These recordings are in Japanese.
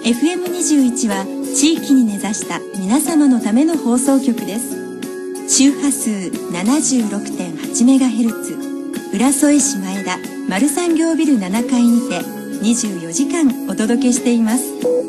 FM21 は地域に根ざした皆様のための放送局です。周波数 76.8MHz 浦添市前田丸産業ビル7階にて24時間お届けしています。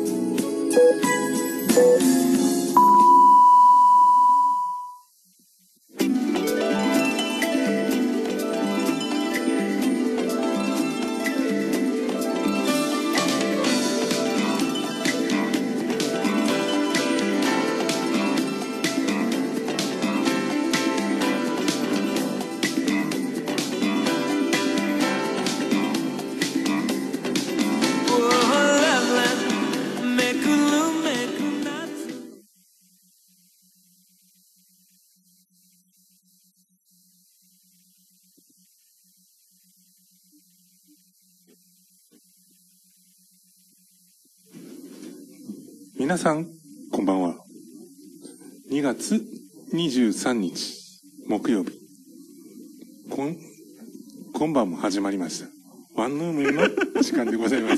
皆さん、こんばんは。2月23日、木曜日。今晩も始まりました。ワンヌームの時間でございます。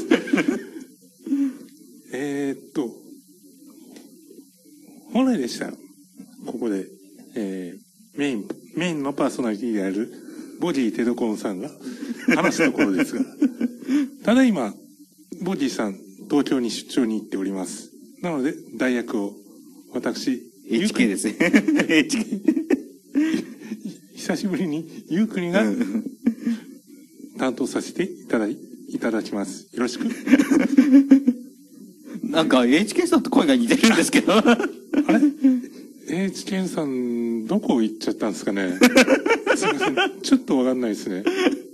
本来でしたら、ここで、メインのパーソナリティである、ボディテドコンさんが話すところですが、ただいま、ボディさん、東京に出張に行っております。なので、代役を、私、 HK ですね。HK。 久しぶりに、ゆうくにが、担当させていただきます。よろしく。 なんか、HK さんと声が似てるんですけど。あれ ?HK さん、どこ行っちゃったんですかね。すいません。ちょっとわかんないですね。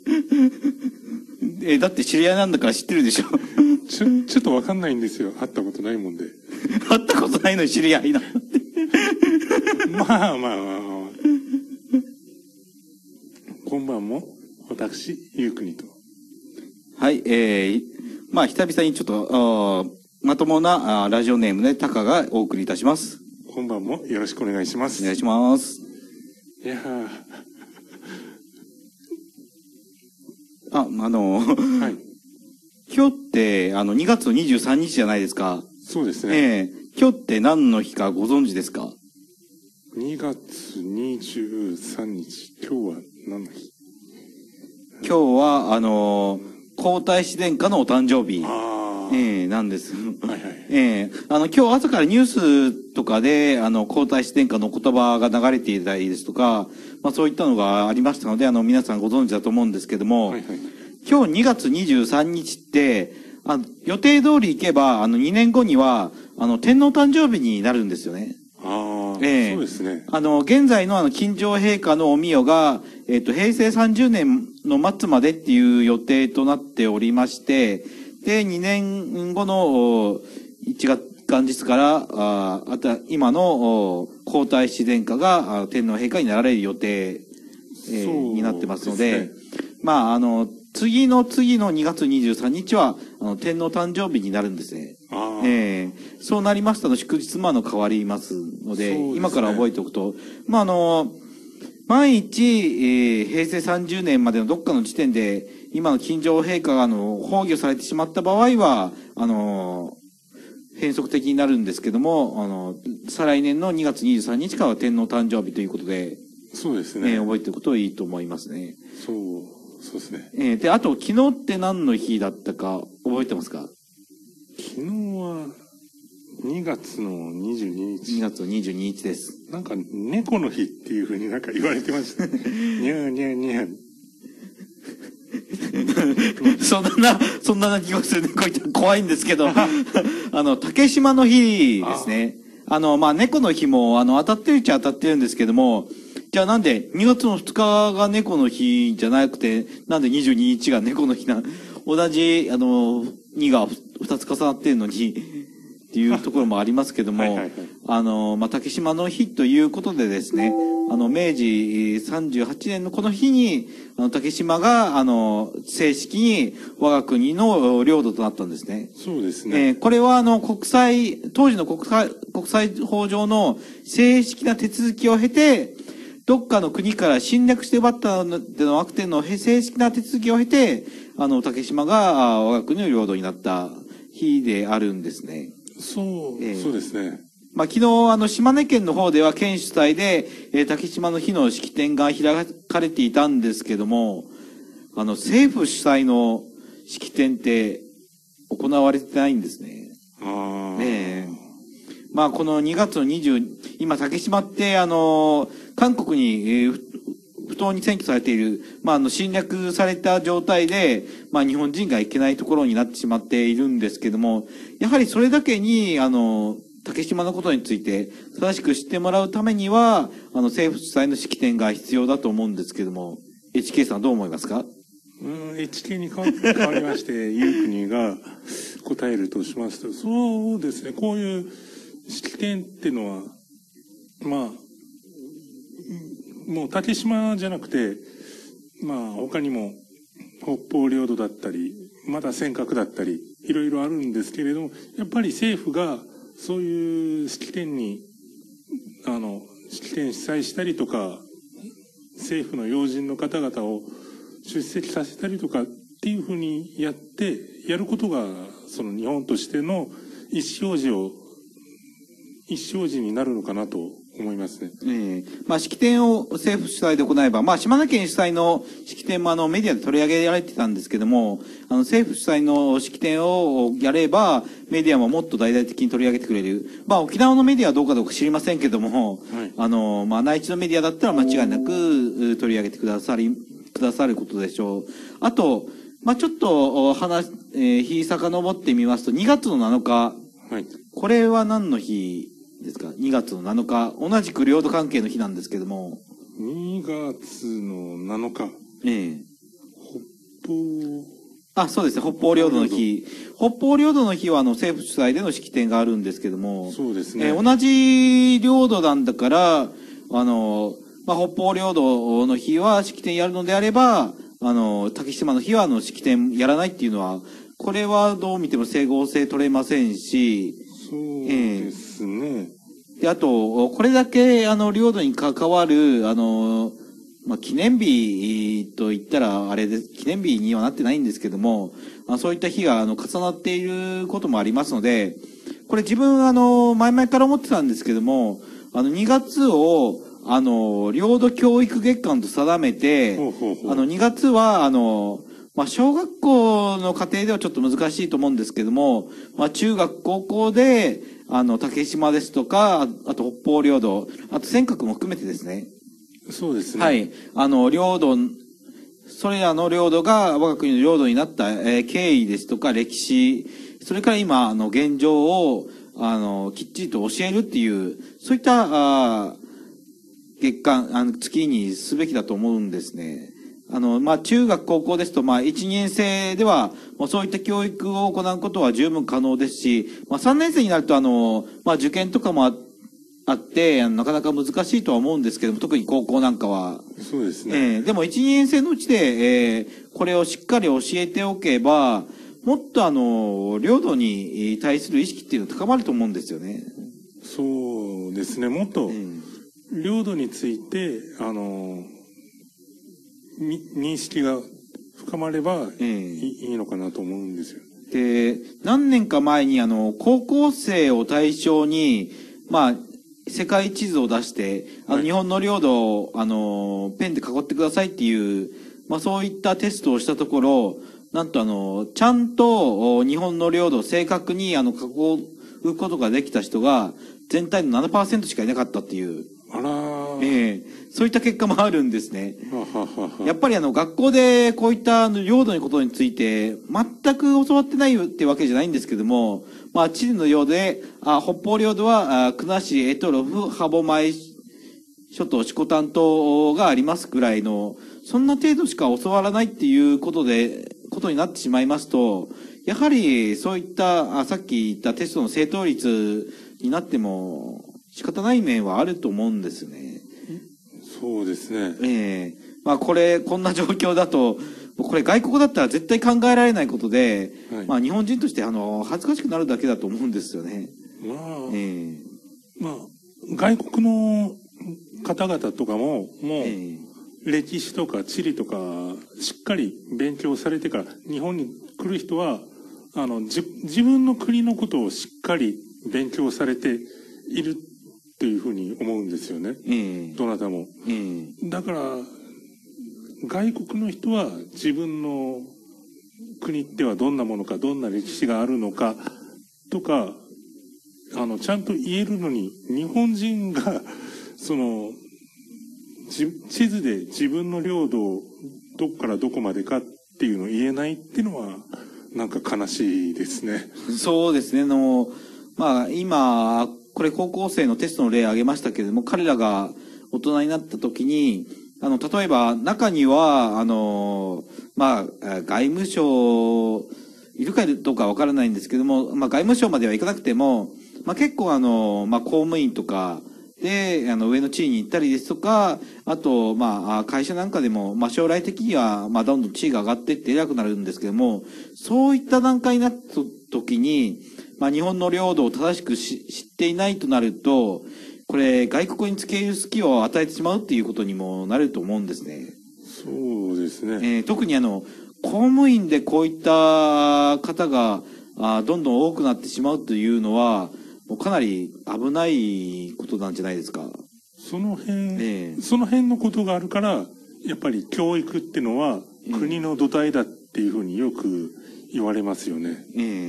だって知り合いなんだから知ってるでしょ。 ちょっとわかんないんですよ。会ったことないもんで。 会ったことないのに知り合いな。 まあ。今晩も、私、ゆうくにと。 はい、まあ、久々にちょっと、まともなラジオネームでタカがお送りいたします。 今晩もよろしくお願いします。 お願いします。 いやはい。今日って、2月23日じゃないですか。 そうですね。 今日って何の日かご存知ですか？ 2 月23日。今日は何の日？ 今日は、皇太子殿下のお誕生日。なんです。 はいはい。 今日朝からニュースとかで、皇太子殿下の言葉が流れていたりですとか、まあそういったのがありましたので、皆さんご存知だと思うんですけども、 はいはい、 今日2月23日って、予定通り行けば、2年後には、天皇誕生日になるんですよね。 そうですね。 現在の金城陛下のお御代が、平成30年の末までっていう予定となっておりまして、で、2年後の1月元日から、今の皇太子殿下が天皇陛下になられる予定、になってますので、まあ、次の2月23日は、天皇誕生日になるんですね。そうなりますと、祝日も変わりますので、今から覚えておくと、まあ、万一、平成30年までのどっかの時点で、今の金城陛下が崩御されてしまった場合は、変則的になるんですけども、再来年の2月23日からは天皇誕生日ということで、 そうですね。 覚えておくといいと思いますね。 そうですね。 で、あと、昨日って何の日だったか覚えてますか？ 昨日は、2月の22日。 2月の22日です。 なんか、猫の日っていう風になんか言われてました。にゃーにゃーにゃー。 そんな鳴き声する猫いたら怖いんですけど、竹島の日ですね。まあ、猫の日も、当たってるっちゃ当たってるんですけども、じゃあなんで、2月の2日が猫の日じゃなくて、なんで22日が猫の日同じ、2が2つ重なってるのに、っていうところもありますけども、まあ、竹島の日ということでですね、明治38年のこの日に、竹島が、正式に我が国の領土となったんですね。 そうですね。 これは、当時の国際法上の正式な手続きを経て、どっかの国から侵略して奪ったのではなくての正式な手続きを経て、竹島が我が国の領土になった日日であるんですね。 そうですね。 まあ、昨日、島根県の方では県主催で、竹島の日の式典が開かれていたんですけども、政府主催の式典って行われてないんですね。まあ、この2月の20、今、竹島って、韓国に、不当に占拠されている、まあ、侵略された状態で、まあ、日本人が行けないところになってしまっているんですけども、やはりそれだけに、竹島のことについて正しく知ってもらうためには、政府主催の式典が必要だと思うんですけども、HK さんどう思いますか ？HK に変わりまして、ゆうくにが答えるとしますと、そうですね、こういう式典っていうのは、まあ、もう竹島じゃなくて、まあ他にも北方領土だったり、まだ尖閣だったり、いろいろあるんですけれども、やっぱり政府がそういう式典に、式典主催したりとか、政府の要人の方々を出席させたりとかっていうふうにやることが、その日本としての意思表示になるのかなと思いますね。 まあ、式典を政府主催で行えば、まあ、島根県主催の式典もメディアで取り上げられてたんですけども、政府主催の式典をやれば、メディアももっと大々的に取り上げてくれる。まあ、沖縄のメディアはどうかどうか知りませんけども、はい、まあ、内地のメディアだったら間違いなく取り上げてくださることでしょう。あと、まあ、ちょっと日遡ってみますと、2月の7日。はい。これは何の日ですか？ 2 月の7日。同じく領土関係の日なんですけども。 2月の7日。 そうですね。北方領土の日。北方領土の日は政府主催での式典があるんですけども。 そうですね。 同じ領土なんだから、まあ、北方領土の日は式典やるのであれば、竹島の日は式典やらないっていうのは、これはどう見ても整合性取れませんし、 そうですね。 で、あと、これだけ、領土に関わる、まあ、記念日と言ったら、あれです、記念日にはなってないんですけども、そういった日が、重なっていることもありますので、これ自分、前々から思ってたんですけども、2月を、領土教育月間と定めて、2月は、まあ、小学校の家庭ではちょっと難しいと思うんですけども、まあ、中学、高校で、竹島ですとか、あと北方領土、あと尖閣も含めてですね。 そうですね。 はい。領土、それらの領土が我が国の領土になった、経緯ですとか歴史、それから今、現状を、きっちりと教えるっていう、そういった、月間、月にすべきだと思うんですね。まあ、中学高校ですと、まあ、1、2年生では、もうそういった教育を行うことは十分可能ですし、まあ、3年生になると、まあ、受験とかもあって、なかなか難しいとは思うんですけども、特に高校なんかは。 そうですね。 でも、1、2年生のうちで、これをしっかり教えておけば、もっと領土に対する意識っていうのが高まると思うんですよね。 そうですね。もっと、領土について、認識が深まればいいのかなと思うんですよ。 で、何年か前に高校生を対象に、まあ、世界地図を出して、日本の領土を、ペンで囲ってくださいっていう、まあそういったテストをしたところ、なんとちゃんと日本の領土を正確に囲うことができた人が、全体の 7% しかいなかったっていう。そういった結果もあるんですね。やっぱり学校でこういった領土のことについて全く教わってないってわけじゃないんですけども、まあ地理のようで、北方領土は国後、択捉、歯舞諸島、色丹島がありますくらいの、そんな程度しか教わらないっていうことになってしまいますと、やはりそういったさっき言ったテストの正答率になっても仕方ない面はあると思うんですね。 そうですね。 まあこんな状況だと、これ外国だったら絶対考えられないことで、はい、まあ日本人として恥ずかしくなるだけだと思うんですよね。 まあ、外国の方々とかも、もう、歴史とか地理とか、しっかり勉強されてから、日本に来る人は、 自分の国のことをしっかり勉強されているっていうふうに思うんですよね。どなたも。だから、外国の人は自分の国ってはどんなものか、どんな歴史があるのかとか、ちゃんと言えるのに、日本人が、地図で自分の領土をどこからどこまでかっていうのを言えないっていうのは、なんか悲しいですね。 そうですね。今、これ高校生のテストの例を挙げましたけれども、彼らが大人になった時に、例えば中には、外務省、いるかどうかわからないんですけども、外務省までは行かなくても、結構公務員とかで、上の地位に行ったりですとか、あと、会社なんかでも、将来的には、どんどん地位が上がっていって偉くなるんですけども、そういった段階になった時に、日本の領土を正しく知っていないとなると、これ、外国に付け入る隙を与えてしまうっていうことにもなると思うんですね。 そうですね。 特に公務員でこういった方が、どんどん多くなってしまうというのは、もうかなり危ないことなんじゃないですか。 その辺のことがあるから、やっぱり教育ってのは国の土台だっていうふうによく言われますよね。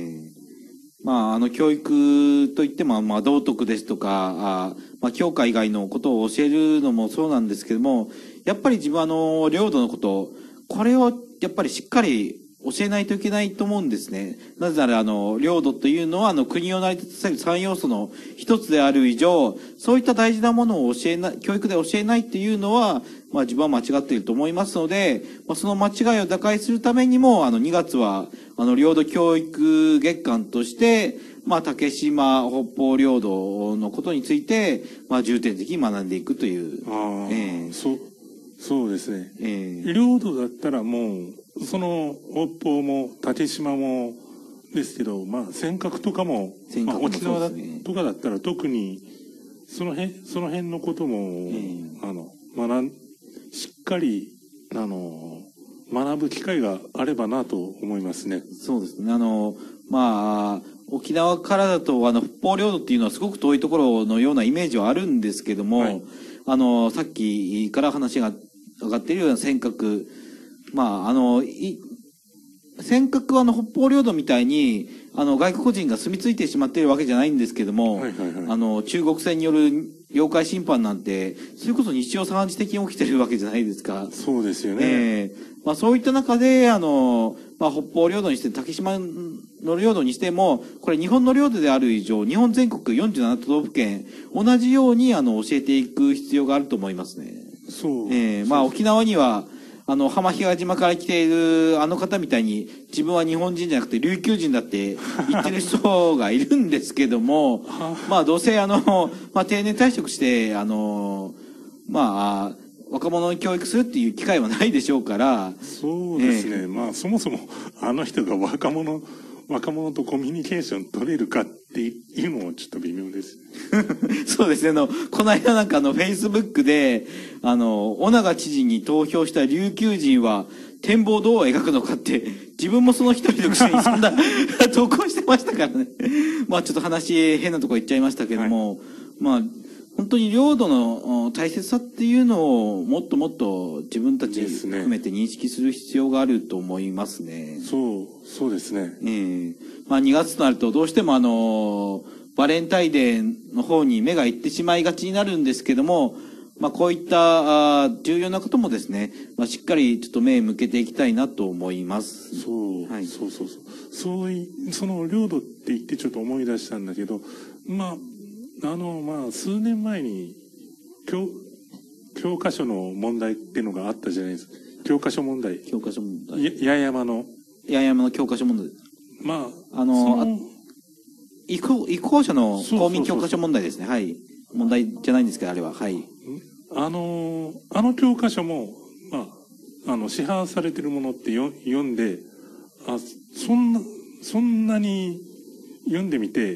教育といっても、道徳ですとか、教科以外のことを教えるのもそうなんですけども、やっぱり自分は領土のこと、これをやっぱりしっかり教えないといけないと思うんですね。なぜなら、領土というのは、国を成り立たせる3要素の一つである以上、そういった大事なものを教育で教えないっていうのは、自分は間違っていると思いますので、その間違いを打開するためにも、2月は、領土教育月間として、竹島、北方領土のことについて、重点的に学んでいくという。 そうですね。領土だったらもう、北方も竹島もですけど、尖閣とかも、沖縄とかだったら特に、その辺のことも、しっかり、学ぶ機会があればなと思いますね。 そうですね。沖縄からだと、北方領土っていうのはすごく遠いところのようなイメージはあるんですけども、さっきから話が上がっているような尖閣、尖閣は北方領土みたいに、外国人が住み着いてしまっているわけじゃないんですけども、中国船による領海侵犯なんて、それこそ日常茶飯事的に起きてるわけじゃないですか。 そうですよね。 そういった中で、北方領土にして、竹島の領土にしても、これ日本の領土である以上、日本全国47都道府県、同じように、教えていく必要があると思いますね。沖縄には、浜比嘉島から来ている方みたいに、自分は日本人じゃなくて琉球人だって言ってる人がいるんですけども、どうせ定年退職して、若者に教育するっていう機会はないでしょうから。 そうですね。そもそも、人が若者とコミュニケーション取れるかっていうのもちょっと微妙です。 そうですね。この間Facebook で、尾長知事に投票した琉球人は展望どう描くのかって、自分もその一人のくせにそんな投稿してましたからね。ちょっと話変なとこ行っちゃいましたけども、本当に領土の大切さっていうのをもっともっと自分たち含めて認識する必要があると思いますね。 そうですね。 2月となるとどうしてもバレンタインデーの方に目が行ってしまいがちになるんですけども、こういった重要なこともですね、しっかりちょっと目向けていきたいなと思います。 その領土って言ってちょっと思い出したんだけど、数年前に教科書の問題っていうのがあったじゃないですか。教科書問題。八重山の教科書問題。移行者の公民教科書問題ですね。はい。問題じゃないんですけど、あれは。はい。 教科書も、市販されてるものって読んで、そんなに読んでみて、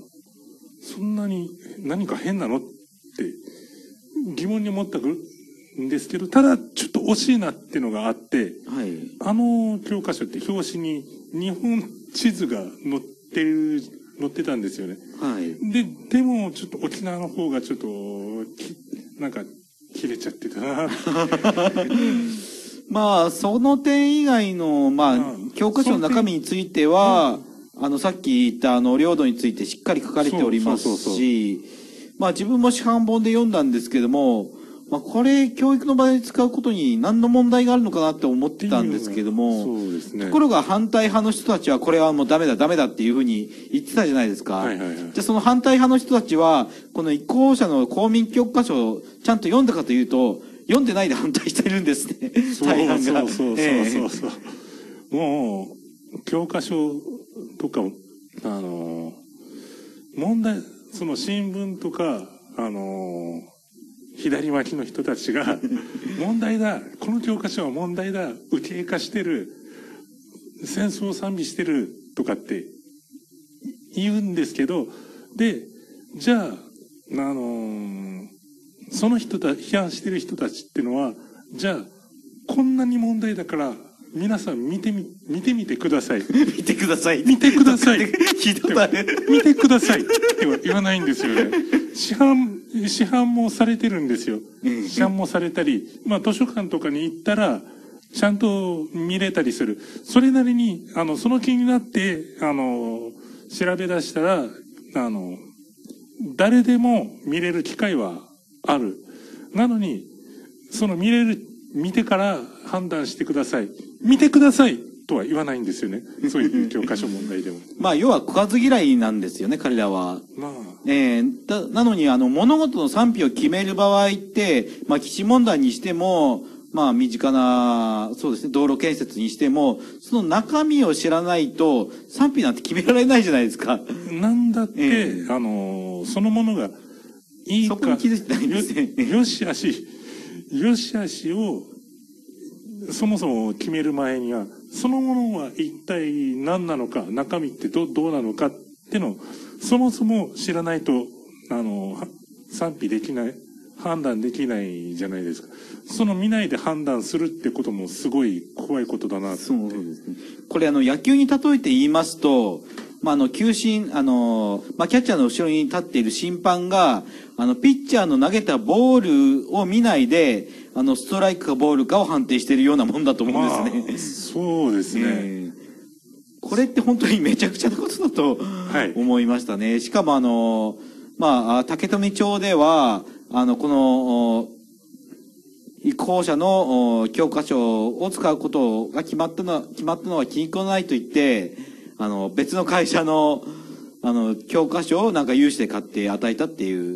そんなに何か変なのって疑問に思ったんですけど、ただちょっと惜しいなっていうのがあって、 はい。 教科書って表紙に日本地図が載ってたんですよね。 はい。 でもちょっと沖縄の方がちょっと、なんか切れちゃってたな。 まあ、その点以外の、まあ、教科書の中身については、さっき言った領土についてしっかり書かれておりますし、まあ自分も市販本で読んだんですけども、まあこれ教育の場で使うことに何の問題があるのかなって思ってたんですけども、 そうですね。 ところが反対派の人たちはこれはもうダメだっていうふうに言ってたじゃないですか。 はいはいはい。 じゃあその反対派の人たちは、この移行者の公民教科書をちゃんと読んだかというと、読んでないで反対してるんですね。大半が。 そう。もう、教科書とか、問題、その新聞とか、左巻きの人たちが、問題だ、この教科書は問題だ、右傾化してる、戦争を賛美してるとかって言うんですけど、で、じゃあ、その批判してる人たちってのは、じゃあ、こんなに問題だから、皆さん見てみてください。 見てください。 見てください。 聞いたことある。 見てくださいっては言わないんですよね。市販もされてるんですよ。市販もされたり、まあ図書館とかに行ったら、ちゃんと見れたりする。それなりに、その気になって、調べ出したら、誰でも見れる機会はある。なのに、見てから判断してください。見てくださいとは言わないんですよね。そういう教科書問題でも。 まあ、要は食わず嫌いなんですよね、彼らは。 まあ。 なのに、物事の賛否を決める場合って、まあ、基地問題にしても、まあ、身近な、そうですね、道路建設にしても、その中身を知らないと、賛否なんて決められないじゃないですか。 なんだって、そのものがいいか、 そこに気づいてないんですね。 よしあしを、そもそも決める前には、そのものは一体何なのか、中身ってどうなのかってのを、そもそも知らないと、賛否できない、判断できないじゃないですか。その見ないで判断するってこともすごい怖いことだなって。 そうですね。これ野球に例えて言いますと、まあ、球審、まあ、キャッチャーの後ろに立っている審判が、ピッチャーの投げたボールを見ないで、ストライクかボールかを判定しているようなもんだと思うんですね。 そうですね。 これって本当にめちゃくちゃなことだと思いましたね。しかもまあ、竹富町では、この、移行者の教科書を使うことが決まったのは気に食わないと言って、別の会社の、教科書をなんか有志で買って与えたっていう、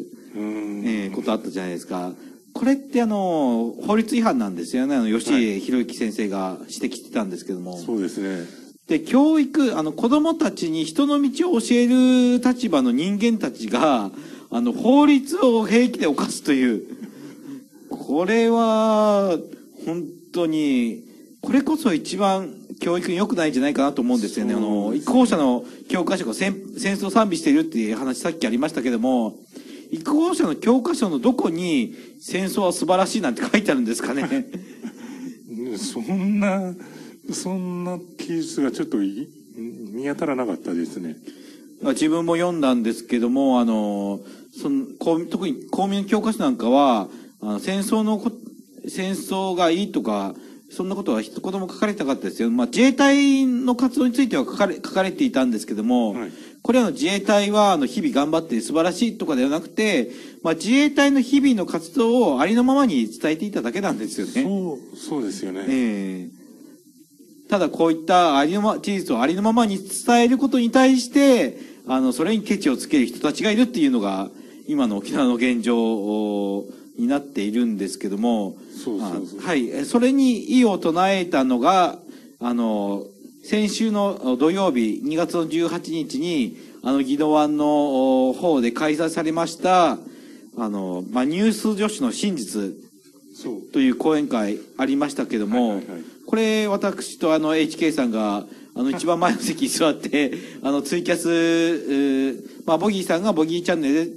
ことあったじゃないですか。これって法律違反なんですよね。吉家博之先生が指摘してたんですけども。 そうですね。 で、教育、子供たちに人の道を教える立場の人間たちが、法律を平気で犯すという、これは、本当に、これこそ一番教育に良くないんじゃないかなと思うんですよね。移行者の教科書が戦争を賛美しているっていう話さっきありましたけども、移行者の教科書のどこに戦争は素晴らしいなんて書いてあるんですかね。 そんな記述がちょっと見当たらなかったですね。 自分も読んだんですけども、特に公民教科書なんかは、戦争がいいとか、そんなことは一言も書かれてなかったですよ。まあ、自衛隊の活動については書かれていたんですけども、はい、これは自衛隊は日々頑張って素晴らしいとかではなくて、まあ、自衛隊の日々の活動をありのままに伝えていただけなんですよね。 そうですよね。 ただこういった事実をありのままに伝えることに対して、それにケチをつける人たちがいるっていうのが、今の沖縄の現状になっているんですけども、はい。それに異を唱えたのが、先週の土曜日、2月の18日に、宜野湾の方で開催されました、まあ、ニュース女子の真実という講演会ありましたけども、これ私とHK さんが、一番前の席に座って、ツイキャス、まあ、ボギーさんがボギーチャンネルで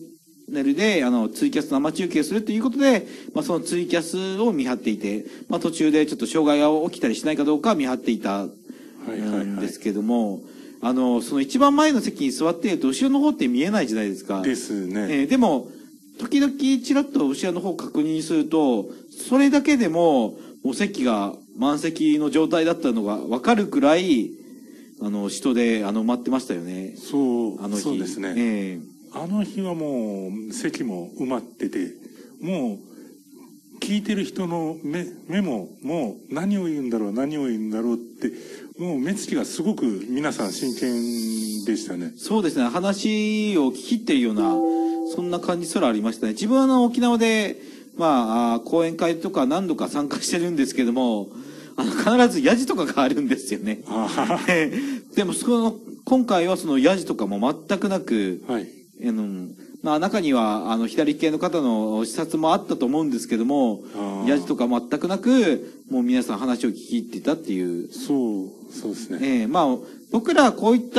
ネルで、ツイキャス生中継するということで、そのツイキャスを見張っていて、途中でちょっと障害が起きたりしないかどうか見張っていたんですけども、その一番前の席に座っていると、後ろの方って見えないじゃないですか。 ですね。 でも、時々ちらっと後ろの方を確認すると、それだけでも、もう席が満席の状態だったのが分かるくらい、人で、埋まってましたよね。 そう、 あの日。 そうですね。あの日はもう、席も埋まってて、もう、聞いてる人の目も、もう、何を言うんだろうって、もう目つきがすごく皆さん真剣でしたね。 そうですね。話を聞き入ってるような、そんな感じすらありましたね。自分は沖縄で、講演会とか何度か参加してるんですけども、必ずヤジとかがあるんですよね。でも、今回はそのヤジとかも全くなく、 はい。 中には、左系の方の視察もあったと思うんですけども、ヤジとか全くなく、もう皆さん話を聞き入ってたっていう。 そうですね。 僕らこういった、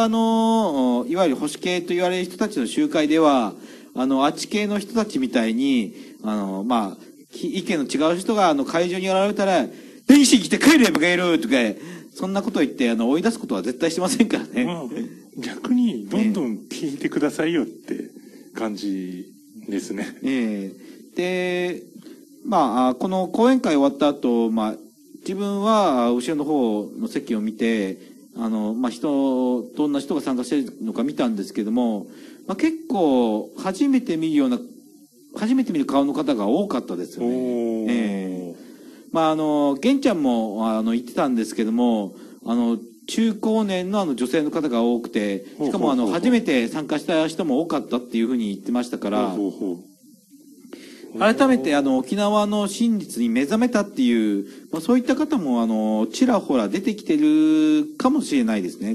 いわゆる保守系と言われる人たちの集会では、あっち系の人たちみたいに、意見の違う人が、会場に現れたら、電子来て帰れバカ野郎とか、そんなことを言って、追い出すことは絶対してませんからね。 逆に、どんどん聞いてくださいよって感じですね。 で、この講演会終わった後、自分は後ろの方の席を見て、どんな人が参加しているのか見たんですけども、結構、初めて見る顔の方が多かったですよね。玄ちゃんも、言ってたんですけども、中高年の女性の方が多くて、しかも初めて参加した人も多かったっていうふうに言ってましたから、改めて沖縄の真実に目覚めたっていう、そういった方もちらほら出てきてるかもしれないですね。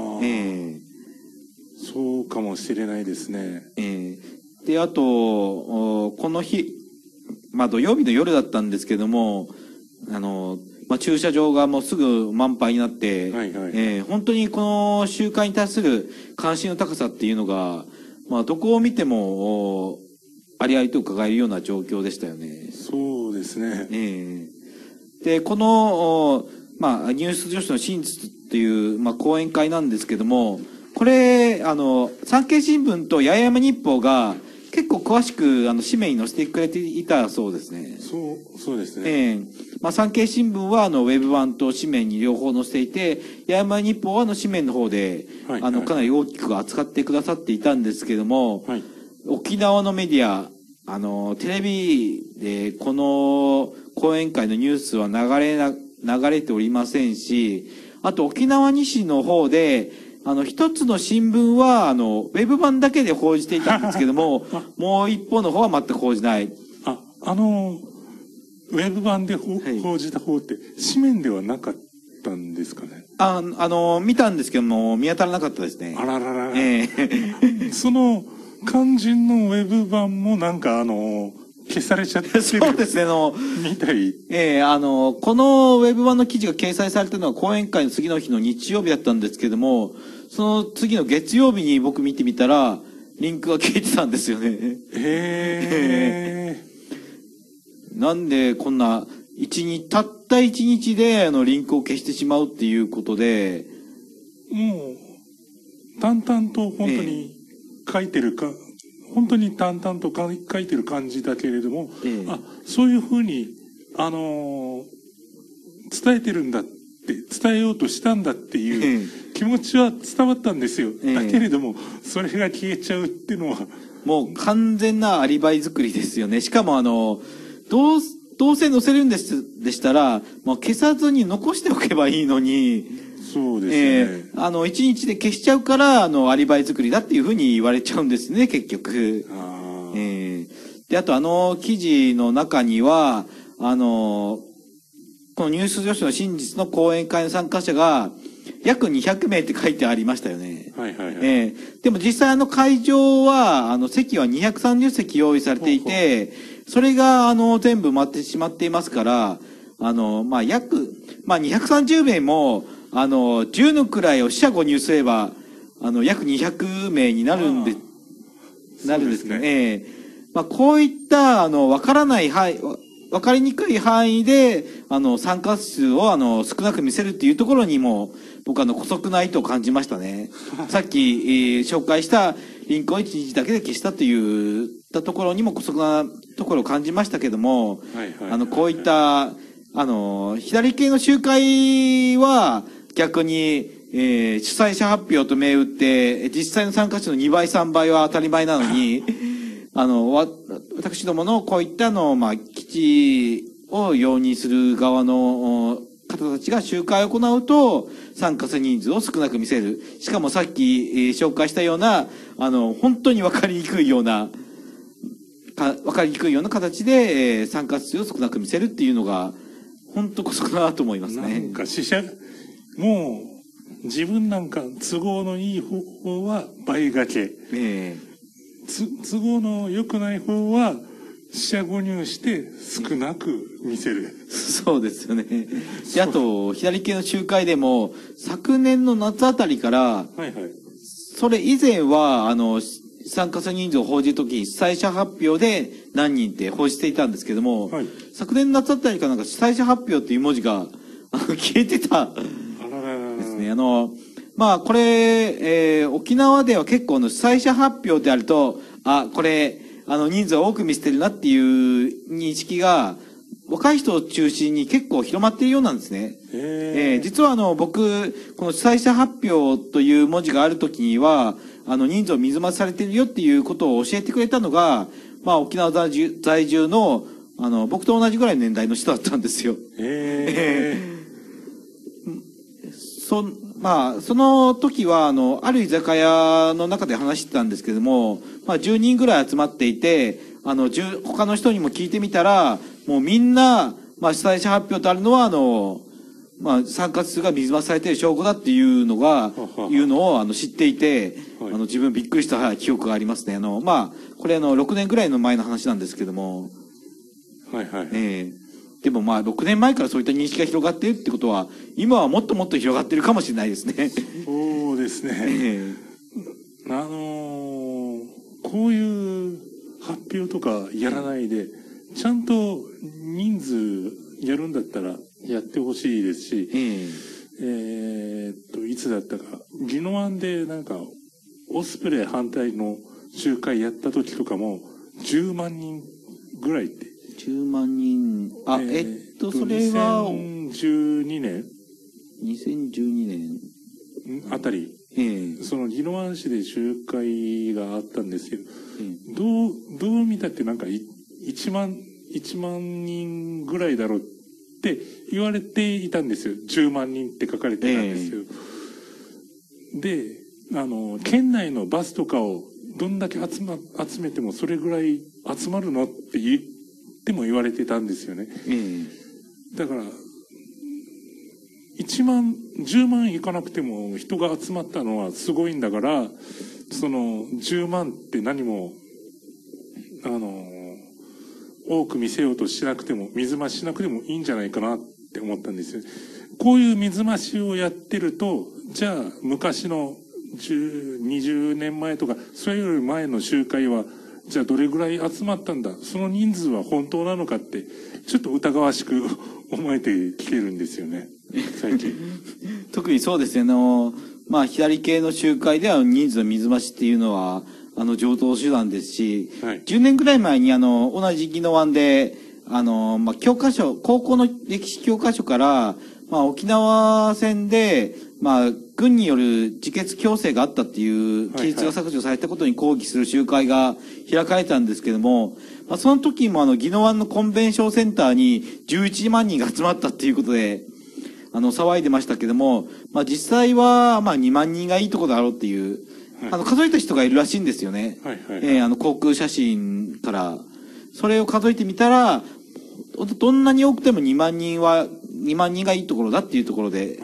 そうかもしれないですね。 で、あと、この日、土曜日の夜だったんですけども、駐車場がもうすぐ満杯になって、本当にこの集会に対する関心の高さっていうのが、どこを見ても、ありありと伺えるような状況でしたよね。 そうですね。 で、この、ニュース女子の真実っていう、講演会なんですけども、これ、産経新聞と八重山日報が結構詳しく、紙面に載せてくれていたそうですね。 そうですね。 産経新聞は、ウェブ版と紙面に両方載せていて、八重山日報は紙面の方で、かなり大きく扱ってくださっていたんですけども、沖縄のメディア、テレビでこの講演会のニュースは流れておりませんし、あと沖縄西の方で、一つの新聞は、ウェブ版だけで報じていたんですけども、もう一方の方は全く報じない。 ウェブ版で報じた方って、紙面ではなかったんですかね。 見たんですけども、見当たらなかったですね。 あららら。その、肝心のウェブ版も消されちゃってる。 そうですね、 みたい。 このウェブ版の記事が掲載されたのは講演会の次の日の日曜日だったんですけども、その次の月曜日に僕見てみたら、リンクが消えてたんですよね。なんでこんな、たった一日でリンクを消してしまうっていうことで、 もう、淡々と本当に書いてるか、本当に淡々と書いてる感じだけれども、そういうふうに、伝えてるんだって、伝えようとしたんだっていう気持ちは伝わったんですよ。だけれども、それが消えちゃうっていうのは。 もう完全なアリバイ作りですよね。しかもどうせ載せるんでしたら、もう消さずに残しておけばいいのに、 そうですね。 一日で消しちゃうから、アリバイ作りだっていうふうに言われちゃうんですね、結局。で、あと記事の中には、このニュース女子の真実の講演会の参加者が、約200名って書いてありましたよね。でも実際会場は、席は230席用意されていて、それが全部埋まってしまっていますから、230名も、10のくらいを四捨五入すれば、約200名になるんで、 なるんですけどね。まあ、こういった、わからない範囲、わかりにくい範囲で、参加数を、少なく見せるっていうところにも、僕姑息な意図を感じましたね。さっき、紹介したリンクを1日だけで消したというところにも姑息なところを感じましたけども、こういった、左系の集会は逆に、主催者発表と銘打って、実際の参加者の2倍、3倍は当たり前なのに、私どものこういった基地を容認する側の方たちが集会を行うと、参加者人数を少なく見せる。しかもさっき、紹介したような、本当に分かりにくいような形で、参加数を少なく見せるっていうのが、本当こそかなと思いますね。 なんかもう、自分なんか都合のいい方は倍掛け。都合の良くない方は、四捨五入して少なく見せる。 そうですよね。で、あと、左系の集会でも、昨年の夏あたりから、それ以前は、参加者人数を報じるときに、主催者発表で何人って報じていたんですけども、昨年の夏あたりから主催者発表っていう文字が、消えてたですね。これ、沖縄では結構主催者発表であると、これ、人数を多く見せてるなっていう認識が、若い人を中心に結構広まっているようなんですね。実は僕、この主催者発表という文字があるときには、人数を水増しされているよっていうことを教えてくれたのが、沖縄在住の、僕と同じぐらいの年代の人だったんですよ。その時は、ある居酒屋の中で話してたんですけども、10人ぐらい集まっていて、他の人にも聞いてみたら、もうみんな、主催者発表とあるのは、参加数が水増しされている証拠だっていうのを知っていて、自分びっくりした記憶がありますね。これ6年ぐらいの前の話なんですけども。でも6年前からそういった認識が広がっているってことは、今はもっともっと広がっているかもしれないですね。 そうですね。こういう発表とかやらないで、ちゃんと人数やるんだったらやってほしいですし、いつだったか、宜野湾でオスプレイ反対の集会やった時とかも、10万人ぐらいって。 10万人。それは、 2012年あたり、その宜野湾市で集会があったんですけど、どう見たって1万人ぐらいだろうって言われていたんですよ。10万人って書かれてたんですよ。で、県内のバスとかをどんだけ集めてもそれぐらい集まるのって言っても言われてたんですよね。だから、10万いかなくても人が集まったのはすごいんだから、その10万って何も、多く見せようとしなくても、水増ししなくてもいいんじゃないかなって思ったんですよ。こういう水増しをやってると、じゃあ昔の20年前とか、それより前の集会は、じゃあどれぐらい集まったんだ、その人数は本当なのかって、ちょっと疑わしく思えてきてるんですよね、最近。 特にそうですね、左系の集会では人数の水増しっていうのは、常套手段ですし、10年ぐらい前に同じ宜野湾で、教科書、高校の歴史教科書から、沖縄戦で、軍による自決強制があったっていう記述が削除されたことに抗議する集会が開かれたんですけども、その時も宜野湾のコンベンションセンターに11万人が集まったっていうことで、騒いでましたけども、実際は、2万人がいいとこだろうっていう、数えた人がいるらしいんですよね。航空写真から。それを数えてみたら、どんなに多くても2万人がいいところだっていうところで、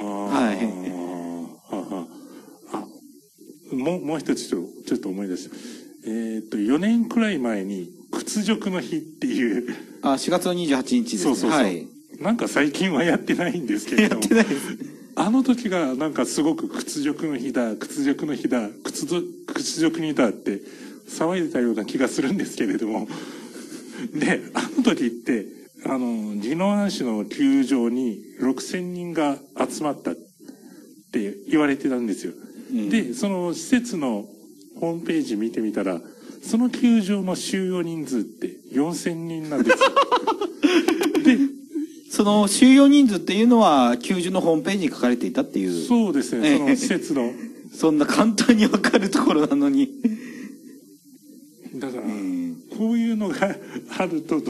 もう一つちょっと思い出した。4年くらい前に、屈辱の日っていう。 4月の28日ですね。 最近はやってないんですけれども。 やってないです。 あの時がすごく屈辱の日だって、 騒いでたような気がするんですけれども。で、あの時って、宜野湾市の球場に6000人が集まったって言われてたんですよ。で、その施設のホームページ見てみたら、その球場の収容人数って4000人なんですよ。で、 その収容人数っていうのは、球場のホームページに書かれていたっていう。 そうですね、その施設の。 そんな簡単にわかるところなのに。 だから、こういうのがあると、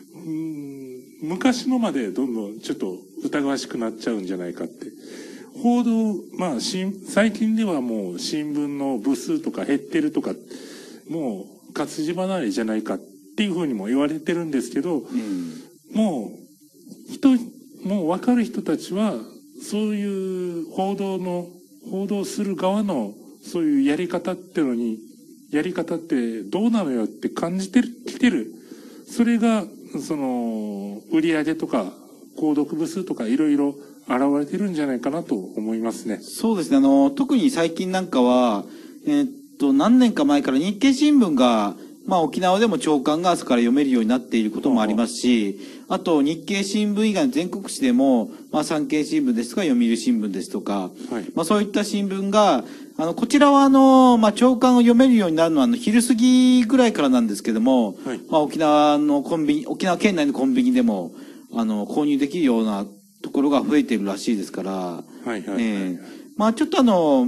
昔のまでどんどんちょっと疑わしくなっちゃうんじゃないかって。報道、まあ、最近ではもう新聞の部数とか減ってるとか、もう活字離れじゃないかっていうふうにも言われてるんですけど、もう分かる人たちは、そういう報道する側のそういうやり方ってどうなのよって感じてきてる。それが、売り上げとか、購読部数とかいろいろ現れてるんじゃないかなと思いますね。 そうですね。特に最近なんかは、何年か前から日経新聞が、まあ沖縄でも朝刊が朝から読めるようになっていることもありますし、あと日経新聞以外の全国紙でも、まあ産経新聞ですとか読売新聞ですとか、 はい、 まあそういった新聞が、こちらはまあ朝刊を読めるようになるのは昼過ぎぐらいからなんですけども、 はい、 まあ沖縄県内のコンビニでも、購入できるようなところが増えているらしいですから、まあちょっと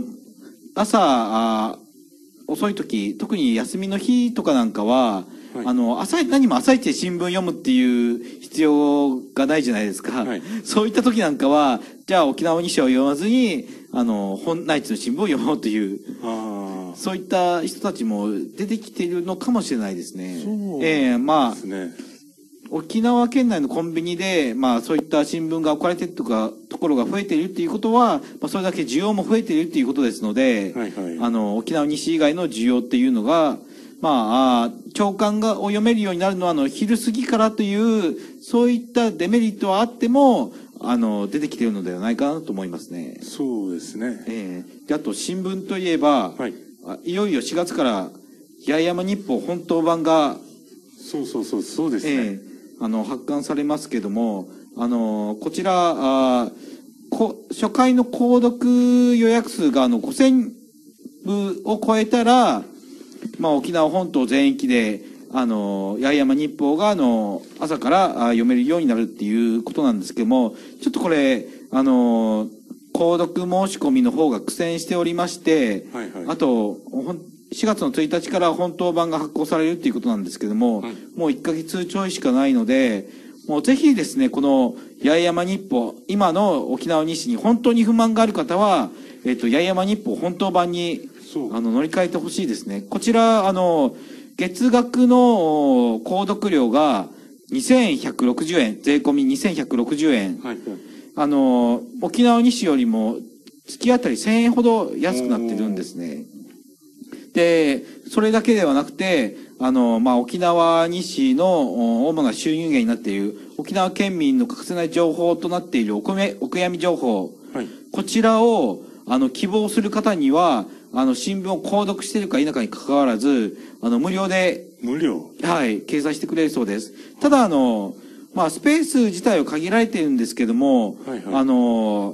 朝、遅い時、特に休みの日とかなんかは、はい、何も朝一で新聞読むっていう必要がないじゃないですか。はい、そういった時なんかは、じゃあ沖縄日誌を読まずに、内地の新聞を読もうという、そういった人たちも出てきているのかもしれないですね。 そうですね。 まあ、沖縄県内のコンビニで、まあそういった新聞が置かれているところが増えているっていうことは、まあそれだけ需要も増えているっていうことですので、はいはい、沖縄西以外の需要っていうのが、まあ、朝刊を読めるようになるのは、昼過ぎからという、そういったデメリットはあっても、出てきているのではないかなと思いますね。 そうですね。 で、あと新聞といえば、はい、いよいよ4月から、八重山日報本当版が、 そうですね。 発刊されますけども、こちら、初回の購読予約数が5000部を超えたら、まあ沖縄本島全域で、八重山日報が朝から読めるようになるっていうことなんですけども、ちょっとこれ、購読申し込みの方が苦戦しておりまして、はいはい、あと、4月の1日から本当版が発行されるっていうことなんですけども、はい、もう1ヶ月ちょいしかないので、もうぜひですね、この八重山日報、今の沖縄日誌に本当に不満がある方は、八重山日報本当版に乗り換えてほしいですね。こちら、月額の購読料が2160円、税込み2160円。はいはい、沖縄日誌よりも月当たり1000円ほど安くなってるんですね。で、それだけではなくて、まあ、沖縄日誌の主な収入源になっている、沖縄県民の欠かせない情報となっているお悔やみ情報。はい、こちらを、希望する方には、新聞を購読しているか否かに関わらず、無料で、はい、掲載してくれるそうです。ただ、まあ、スペース自体は限られているんですけども、はいはい、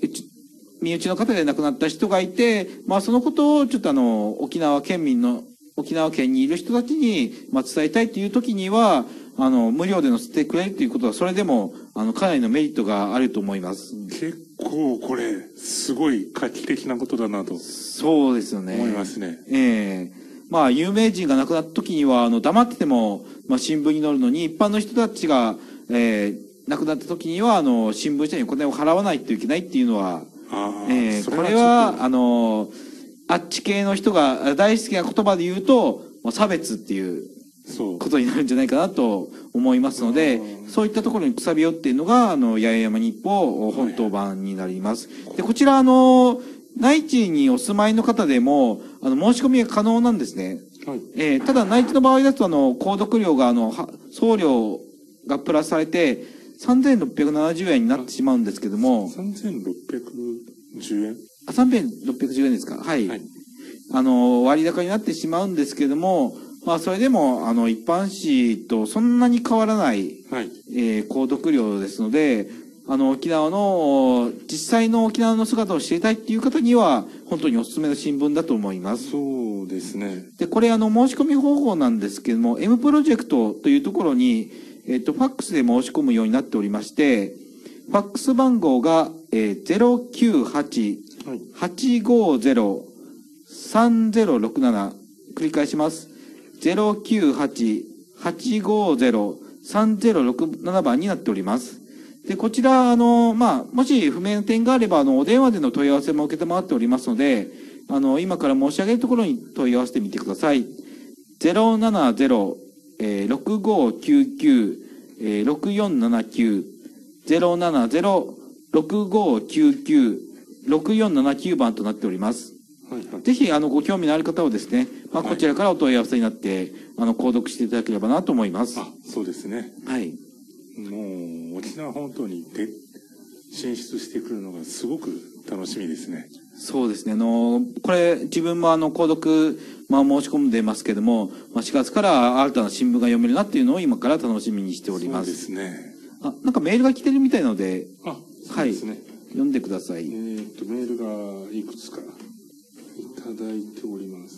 身内の方で亡くなった人がいて、まあそのことをちょっと沖縄県にいる人たちに、まあ伝えたいという時には、無料で載せてくれるということは、それでも、かなりのメリットがあると思います。 結構これ、すごい画期的なことだなと。 そうですよね。 思いますね。 まあ有名人が亡くなった時には、黙ってても、まあ新聞に載るのに、一般の人たちが、亡くなった時には、新聞社にお金を払わないといけないっていうのは、これは、あっち系の人が大好きな言葉で言うと、差別っていうことになるんじゃないかなと思いますので、そういったところにくさび寄っているのが、八重山日報本当版になります。で、こちら、内地にお住まいの方でも、申し込みが可能なんですね。はい、ただ、内地の場合だと、購読料が、送料がプラスされて、3670円になってしまうんですけども。 3610円 3610円ですか。はい。はい、 割高になってしまうんですけども、まあ、それでも、一般紙とそんなに変わらない、 はい。 購読料ですので、沖縄の、実際の沖縄の姿を知りたいっていう方には、本当におすすめの新聞だと思います。 そうですね。 で、これ申し込み方法なんですけども、M プロジェクトというところに、ファックスで申し込むようになっておりまして、ファックス番号が、098-850-3067。繰り返します。098-850-3067番になっております。で、こちら、まあ、もし不明な点があれば、お電話での問い合わせも受けて回っておりますので、今から申し上げるところに問い合わせてみてください。070-6599-6479 070-6599-6479番となっております。 はいはい。 ぜひ、ご興味のある方はですね、まあ、 はいこちらからお問い合わせになって、購読していただければなと思います。 あ、そうですね。 はい。 もう、沖縄本島に進出してくるのがすごく楽しみですね。 そうですね。これ、自分も購読、まあ、申し込んでますけども、まあ、4月から新たな新聞が読めるなっていうのを今から楽しみにしております。 そうですね。 あ、なんかメールが来てるみたいなので、 あ、そうですね。 読んでください。 メールがいくつかいただいております。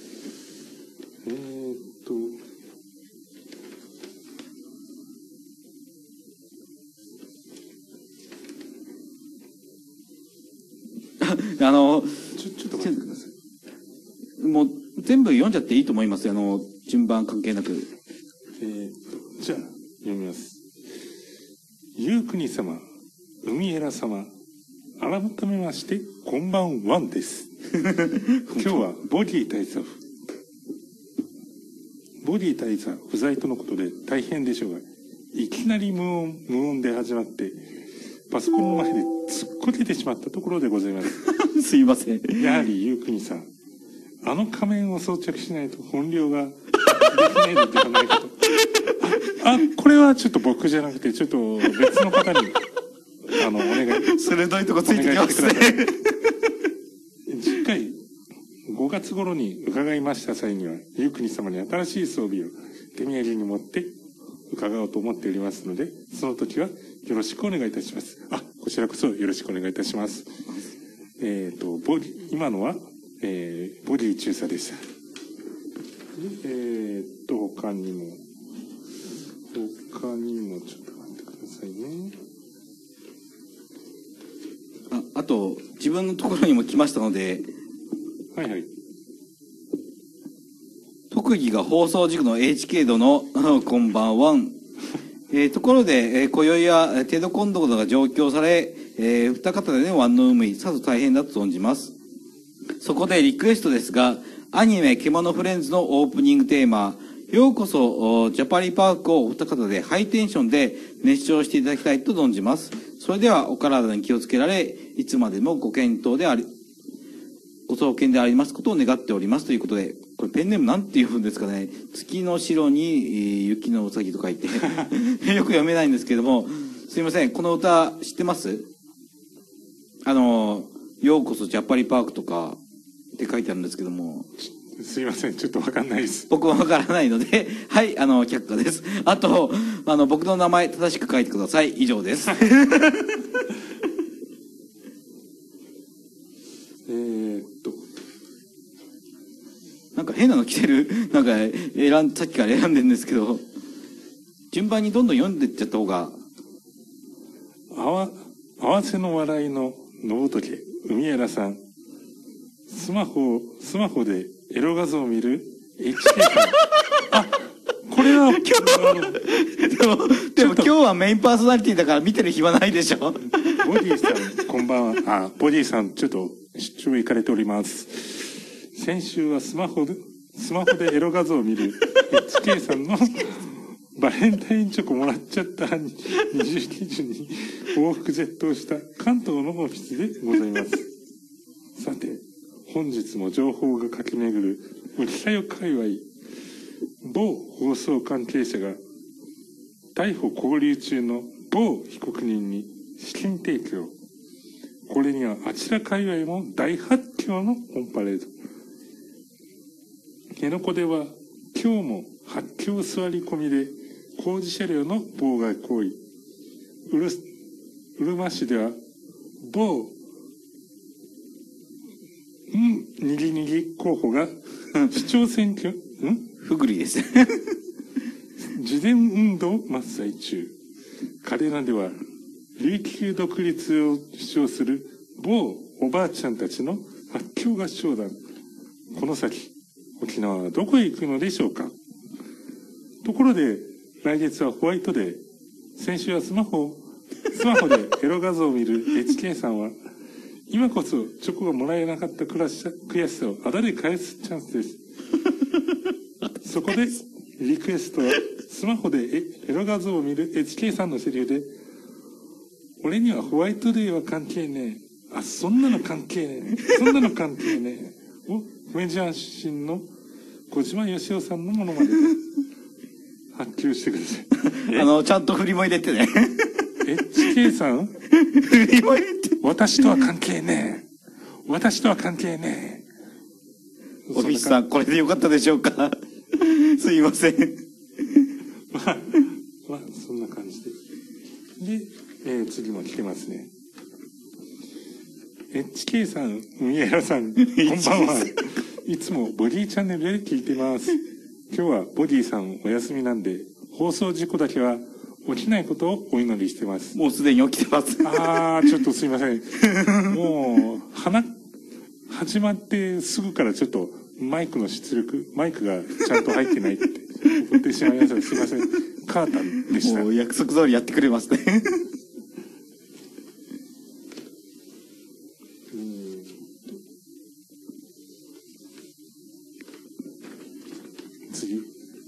ちょっと待ってください。 もう全部読んじゃっていいと思いますよ。順番関係なく。 じゃあ読みます。ゆうくに様、海えら様、改めましてこんばんはんです。今日はボディ大佐不在とのことで大変でしょうが、いきなり無音で始まってパソコンの前で突っこけてしまったところでございます。 すいません。 やはりゆうくにさん、仮面を装着しないと本領ができないのではないかと。これはちょっと僕じゃなくて、ちょっと別の方に、お願い。 鋭いとこついてきますね。 次回、5月頃に伺いました際には、ゆうくに様に新しい装備を手土産に持って伺おうと思っておりますので、その時はよろしくお願いいたします。こちらこそよろしくお願いいたします。今のは、ボディ中佐でした。他にも、ちょっと待ってくださいね。 あと、自分のところにも来ましたので、 はいはい。 特技が放送塾の HK 殿、こんばんはん。ところで、今宵はテドコンドが上京され、二方でね、ワンの海、さぞ大変だと存じます。そこでリクエストですが、アニメ、獣フレンズのオープニングテーマ、ようこそジャパリパークをお二方でハイテンションで熱唱していただきたいと存じます。それではお体に気をつけられ、いつまでもご健闘であり、ご創建でありますことを願っておりますということで、これペンネームなんて言うんですかね。月の白に雪のうさぎと書いてよく読めないんですけども、すいません、この歌知ってます？ようこそジャパリパークとかって書いてあるんですけども、 すいません、ちょっとわかんないです。 僕はわからないので、はい、却下です。あと、僕の名前正しく書いてください。以上です。なんか変なの来てる。なんか、さっきから選んでるんですけど、順番にどんどん読んでっちゃった方が。 合わせの笑いの信時、海原さん。スマホでエロ画像を見る HK さん。これは、 でも今日はメインパーソナリティだから見てる暇ないでしょ。ボディさん、こんばんは。ボディさん、ちょっと出張行かれております。先週はスマホでエロ画像を見る HK さんのバレンタインチョコもらっちゃった20基準に往復絶倒した関東のオフィスでございます。さて、本日も情報が駆け巡る浮田代界隈、某放送関係者が逮捕勾留中の某被告人に資金提供。これにはあちら界隈も大発狂のオンパレード。 辺野古では今日も発狂座り込みで工事車両の妨害行為。うるま市では某にぎにぎ候補が市長選挙ふぐりです。 事前運動真っ最中。彼らでは琉球独立を主張する某おばあちゃんたちの発狂合唱団。この先沖縄はどこへ行くのでしょうか。ところで来月はホワイトデー。先週はスマホでエロ画像を見る HK さんは今こそチョコがもらえなかった悔しさをあだで返すチャンスです。そこでリクエストはスマホでエロ画像を見る HK さんのセリフで、俺にはホワイトデーは関係ねえ。あ、そんなの関係ねえ。そんなの関係ねえ。をメジャー出身の小島よしおさんのものまで発給してください。 ちゃんと振りも入れてね。 HK さん振りも入れて。 私とは関係ねえ。私とは関係ねえ。 オフィスさん、これでよかったでしょうか。すいません。 まあ、そんな感じで。で、次も来てますね。HK さん、宮原さん、こんばんは。いつもボディチャンネルで聞いてます。今日はボディさんお休みなんで、放送事故だけは起きないことをお祈りしてます。 もうすでに起きてます。 ちょっとすいません。もう、始まってすぐからちょっとマイクがちゃんと入ってないって怒ってしまいました。すいません。カータンでした。 もう約束通りやってくれますね。 次。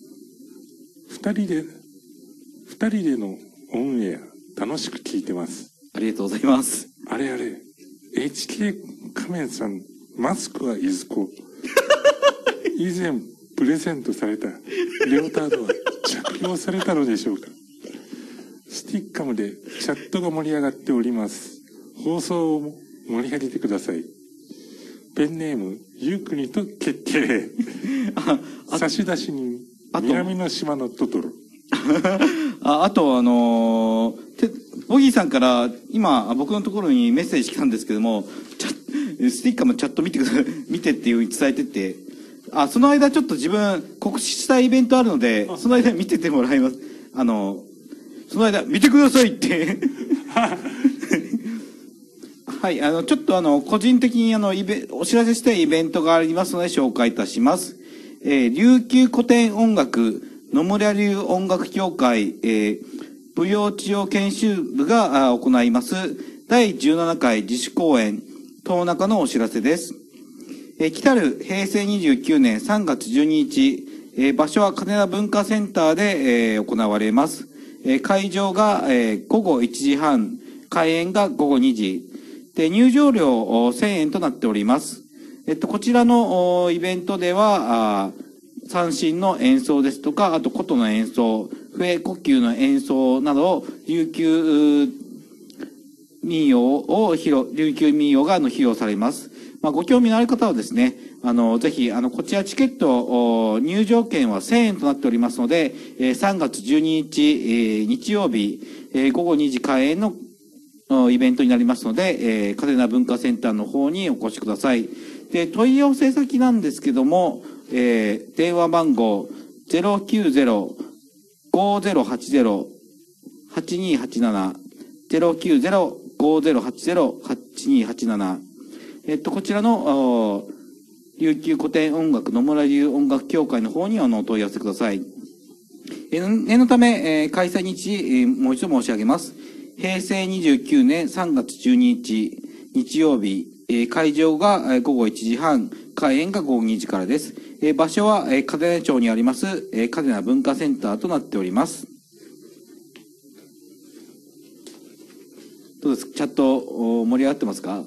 二人でのオンエア楽しく聞いてます。 ありがとうございます。 あれ HK 仮面さん、マスクはいずこ。以前プレゼントされたレオタードは着用されたのでしょうか。スティッカムでチャットが盛り上がっております。放送を盛り上げてください。ペンネームゆうくにと決定。差出人南の島のトトロ。 あとボギーさんから今僕のところにメッセージ来たんですけども、スティッカーもチャット見てっていう伝えてて、その間ちょっと自分告知したいイベントあるので、その間見ててもらいます。その間見てくださいって。はい、ちょっと個人的にお知らせしたいイベントがありますので紹介いたします。琉球古典音楽野村流音楽協会、舞踊治療研修部が行います第17回自主公演東中のお知らせです。来たる平成29年3月12日、場所は金田文化センターで、行われます。会場が、午後1時半、開演が午後2時で、入場料1000円となっております。こちらのイベントでは三線の演奏ですとか、あと琴の演奏、笛呼吸の演奏など琉球民謡が披露されます。ご興味のある方はですね、ぜひこちらチケット入場券は1000円となっておりますので、3月12日、日曜日、午後2時開演のイベントになりますので、嘉手納文化センターの方にお越しください。で、問い合わせ先なんですけども、電話番号 090-5080-8287 090-5080-8287、こちらの琉球古典音楽野村流音楽協会の方にお問い合わせください。念のため、開催日、もう一度申し上げます。平成29年3月12日日曜日、会場が午後1時半、開演が午後2時からです。場所は嘉手納町にあります嘉手納文化センターとなっております。どうですか、チャット盛り上がってますか？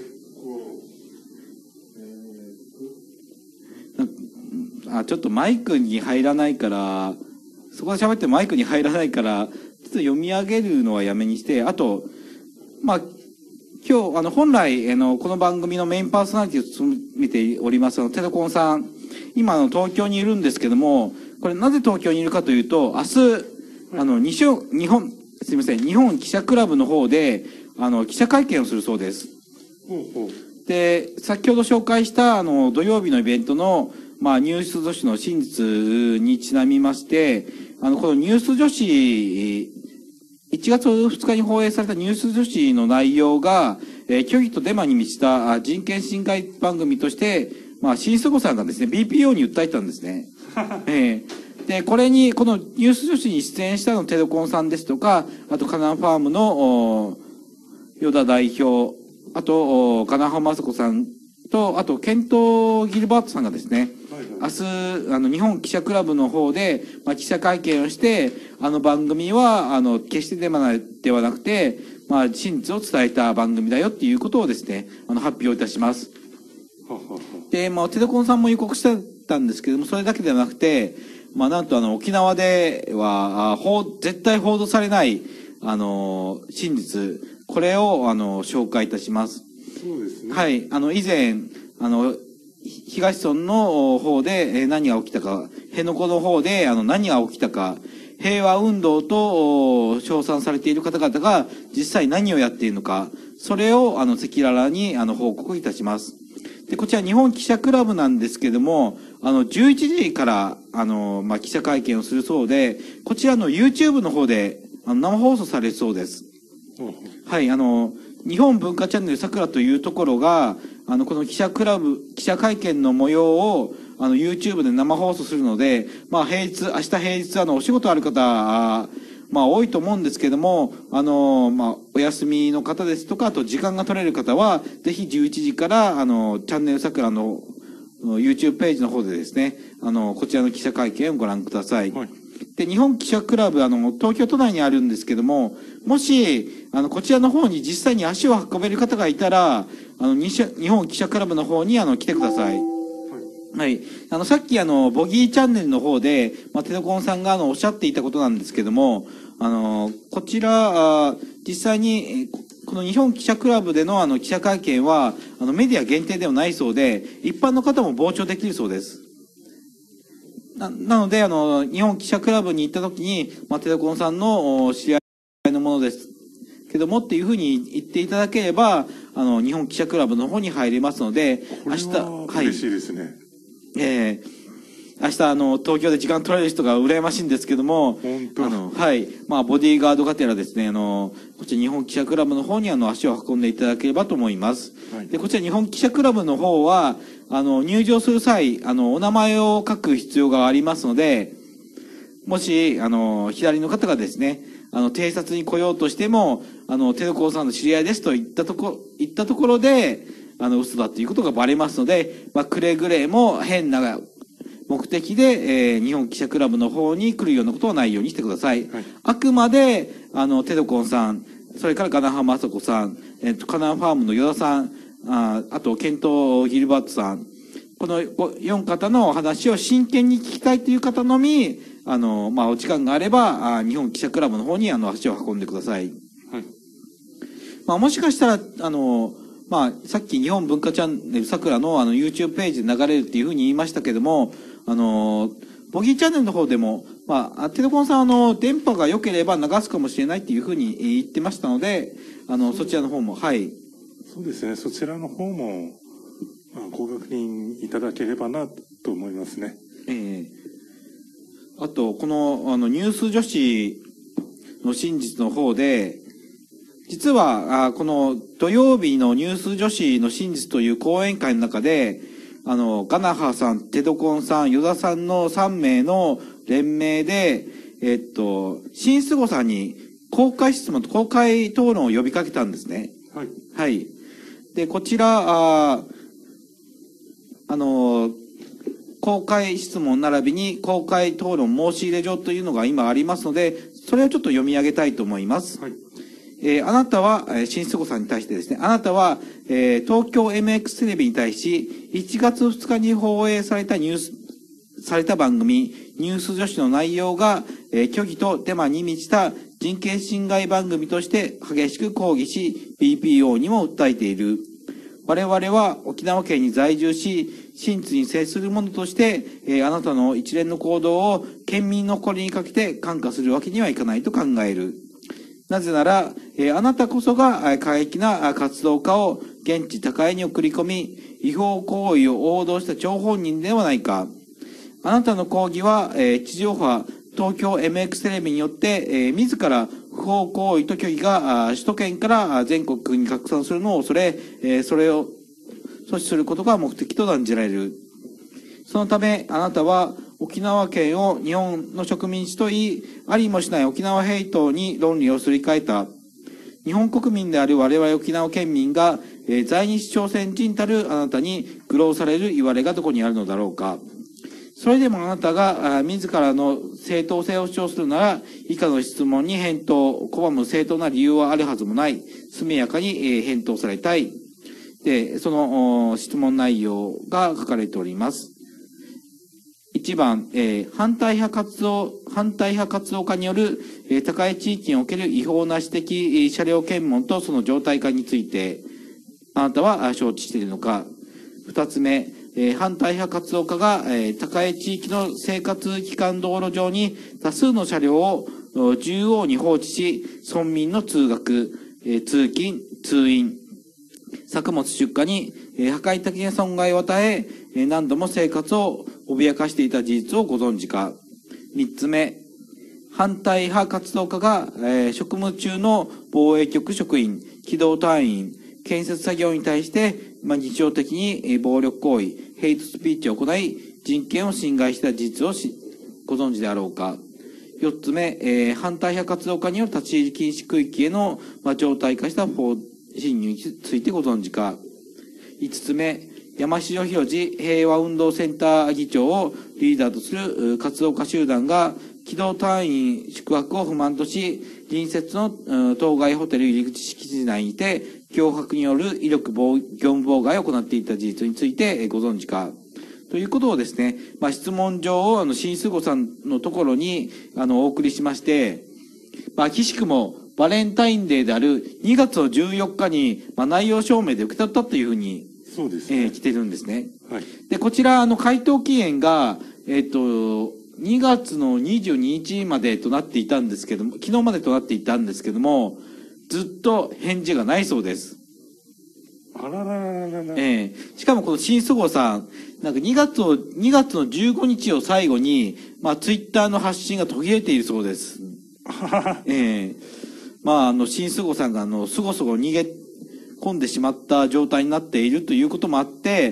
ちょっとマイクに入らないから、そこで喋ってマイクに入らないから、ちょっと読み上げるのはやめにして、あと、今日、本来、この番組のメインパーソナリティを務めております、テレコンさん、 今東京にいるんですけども、これなぜ東京にいるかというと、明日、日本記者クラブの方で、記者会見をするそうです。で、先ほど紹介した、土曜日のイベントの、ニュース女子の真実にちなみまして、このニュース女子、1月2日に放映されたニュース女子の内容が、虚偽とデマに満ちた人権侵害番組として、新菅さんがですね、BPO に訴えたんですね。で、このニュース女子に出演したテドコンさんですとか、あとカナンファームの与田代表、あと、カナハマスコさんと、あと、ケント・ギルバートさんがですね、明日、日本記者クラブの方で、記者会見をして、番組は、決してデマではなくて、真実を伝えた番組だよっていうことをですね、発表いたします。で、テドコンさんも予告してたんですけども、それだけではなくて、なんと沖縄では、絶対報道されない、真実、これを、紹介いたします。 そうですね。 はい。以前、東村の方で何が起きたか、辺野古の方で何が起きたか、平和運動と称賛されている方々が実際何をやっているのか、それを赤裸々に報告いたします。で、こちら日本記者クラブなんですけども、11時から、記者会見をするそうで、こちらの YouTube の方で生放送されるそうです。はい、日本文化チャンネルさくらというところが、この記者会見の模様を、YouTube で生放送するので、明日平日、お仕事ある方、多いと思うんですけども、お休みの方ですとか、あと時間が取れる方は、ぜひ11時から、チャンネルさくらの YouTube ページの方でですね、こちらの記者会見をご覧ください。はい、で、日本記者クラブ、東京都内にあるんですけども、もし、こちらの方に実際に足を運べる方がいたら、日本記者クラブの方に、来てください。はい。さっきボギーチャンネルの方で、テドコンさんがおっしゃっていたことなんですけども、こちら、実際に、この日本記者クラブでの記者会見は、メディア限定ではないそうで、一般の方も傍聴できるそうです。なので、日本記者クラブに行った時に、テドコンさんの知り合いのものですけどもっていうふうに言っていただければ、日本記者クラブの方に入れますので、 明日、嬉しいですね。 明日、東京で時間取られる人が羨ましいんですけども、 本当はい。ボディーガードがてらですね、こちら日本記者クラブの方に足を運んでいただければと思います。はい、で、こちら日本記者クラブの方は、入場する際、お名前を書く必要がありますので、もし、左の方がですね、偵察に来ようとしても、テドコンさんの知り合いですと言ったところで、嘘だということがバレますので、くれぐれも変な目的で、日本記者クラブの方に来るようなことはないようにしてください。はい、あくまで、テドコンさん、それからガナハマサコさん、カナンファームの与田さん、あと、ケント・ギルバートさん、この4方の話を真剣に聞きたいという方のみ、お時間があれば、日本記者クラブの方に足を運んでください。はい、もしかしたら、さっき日本文化チャンネルさくらのYouTube ページで流れるっていうふうに言いましたけども、ボギーチャンネルの方でも、テドコンさん電波が良ければ流すかもしれないっていうふうに言ってましたので、そちらの方も、はい。 そうですね、そちらの方も、ご確認いただければなと思いますね。 あと、この、ニュース女子の真実の方で、実は、この土曜日のニュース女子の真実という講演会の中で、ガナハさん、テドコンさん、ヨダさんの3名の連名で、新菅さんに公開質問と公開討論を呼びかけたんですね。はい。はい。で、こちら、公開質問並びに公開討論申し入れ状というのが今ありますので、それをちょっと読み上げたいと思います。はい。あなたは、新菅さんに対してですね、あなたは、東京 MX テレビに対し、1月2日に放映された番組、ニュース女子の内容が、虚偽とデマに満ちた人権侵害番組として激しく抗議し、BPO にも訴えている。我々は沖縄県に在住し、 真実に接するものとして、あなたの一連の行動を県民の誇りにかけて感化するわけにはいかないと考える。なぜなら、あなたこそが過激な活動家を現地高江に送り込み、違法行為を応道した張本人ではないか。あなたの抗議は、地上波、東京 MX テレビによって、自ら不法行為と虚偽が首都圏から全国に拡散するのを恐れ、それを阻止することが目的と断じられる。そのため、あなたは沖縄県を日本の植民地と言い、ありもしない沖縄ヘイトに論理をすり替えた。日本国民である我々沖縄県民が、在日朝鮮人たるあなたに愚弄される言われがどこにあるのだろうか。それでもあなたが自らの正当性を主張するなら、以下の質問に返答を拒む正当な理由はあるはずもない。速やかに返答されたい。で、その質問内容が書かれております。1番、反対派活動家による、高い地域における違法な私的車両検問とその常態化について、あなたは承知しているのか。2つ目、反対派活動家が、高い地域の生活機関道路上に多数の車両を縦横に放置し、村民の通学、通勤、通院、作物出荷に破壊的な損害を与え、何度も生活を脅かしていた事実をご存知か。3つ目、反対派活動家が、職務中の防衛局職員、機動隊員、建設作業に対して、日常的に暴力行為、ヘイトスピーチを行い、人権を侵害した事実をご存知であろうか。4つ目、反対派活動家による立ち入り禁止区域への、常態化した不法侵入についてご存知か。5つ目、山城博司平和運動センター議長をリーダーとする活動家集団が、機動隊員宿泊を不満とし、隣接の当該ホテル入り口敷地内にて、脅迫による威力業務妨害を行っていた事実についてご存知か。ということをですね、質問状を新菅さんのところにお送りしまして、岸くもバレンタインデーである2月の14日に、内容証明で受け取ったというふうに、 そうですね。 来てるんですね。 はい。 で、こちら、回答期限が、2月の22日までとなっていたんですけども、昨日までとなっていたんですけども、ずっと返事がないそうです。 あらららららら。 しかもこの新菅生さん、2月の15日を最後に、ツイッターの発信が途切れているそうです。新菅生さんがすご逃げ込んでしまった状態になっているということもあって、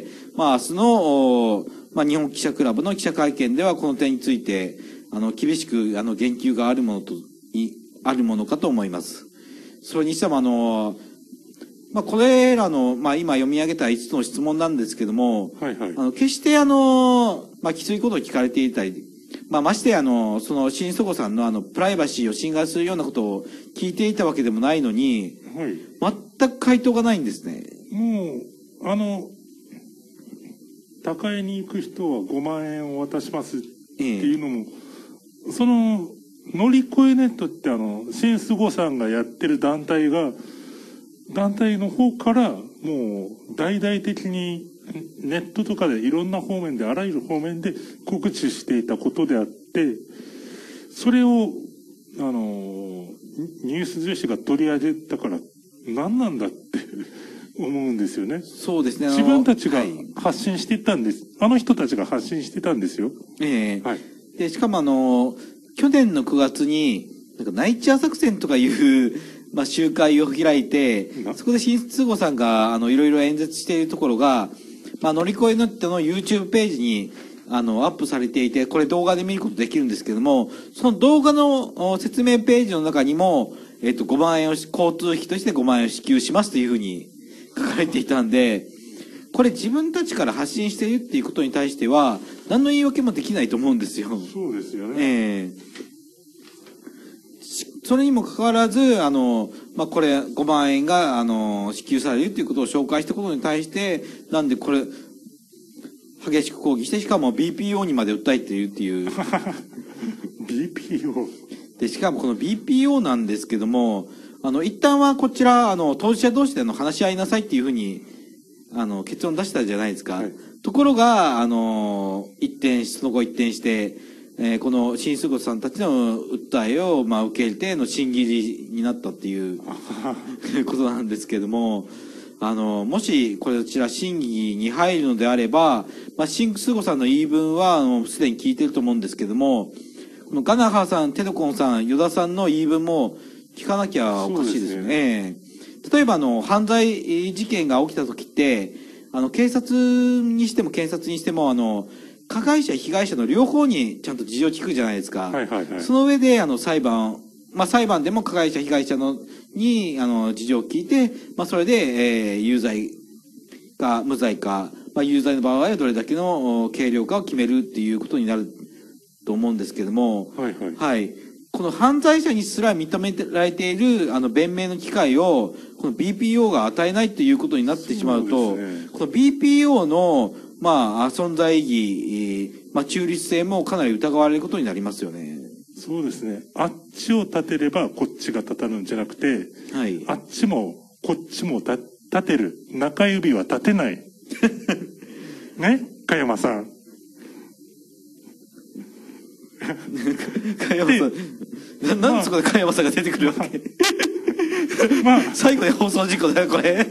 明日の、日本記者クラブの記者会見ではこの点について、厳しく、言及があるものかと思います。それにしてもこれらの、今読み上げた5つの質問なんですけども、 はいはい。 決してきついことを聞かれていたり、ましてその新曽さんのプライバシーを侵害するようなことを聞いていたわけでもないのに、 はい。 全く回答がないんですね。 もう、高江に行く人は5万円を渡しますっていうのも、その、乗り越えネットって新菅さんがやってる団体の方から、もう、大々的に、ネットとかでいろんな方面で、あらゆる方面で告知していたことであって、それを、ニュース女子が取り上げたから、何なんだって思うんですよね。 そうですね。 自分たちが発信していったんです。あの人たちが発信してたんですよ。 はい。で、しかも去年の9月に、ナイチャー作戦とかいう、集会を開いて、そこで新菅さんが、いろいろ演説しているところが、乗り越えネットの YouTube ページに、アップされていて、これ動画で見ることできるんですけども、その動画の説明ページの中にも、5万円を、交通費として5万円を支給しますというふうに書かれていたんで、これ自分たちから発信しているっていうことに対しては、何の言い訳もできないと思うんですよ。 そうですよね。 それにもかかわらず、これ5万円が、支給されるということを紹介したことに対して、なんでこれ、激しく抗議して、しかも BPO にまで訴えているっていう。 BPO? で、しかもこの BPO なんですけども、一旦はこちら、当事者同士で話し合いなさいっていうふうに、 結論出したじゃないですか。 はい、 ところが、その後一転して、この新菅さんたちの訴えを、受け入れての審議理になったっていうことなんですけども、もしこちら審議に入るのであれば、新菅さんの言い分はすでに聞いてると思うんですけども、このガナハーさん、テドコンさん、与田さんの言い分も聞かなきゃおかしいですよね。例えば犯罪事件が起きた時って、警察にしても検察にしても、加害者、被害者の両方にちゃんと事情を聞くじゃないですか。 はいはいはい。 その上で、裁判でも加害者、被害者に、事情を聞いて、それで、有罪か無罪か、有罪の場合はどれだけの軽量かを決めるっていうことになると思うんですけども、 はいはい。 はい。この犯罪者にすら認められている、弁明の機会を、この BPO が与えないということになってしまうと、この BPO の、存在意義、中立性もかなり疑われることになりますよね。 そうですね。あっちを立てればこっちが立たるんじゃなくて、 はい。 あっちもこっちも立てる。中指は立てない。ね、加山さん。 加山さん、なんでそこで加山さんが出てくるわけ最後で放送事故だよ、これ。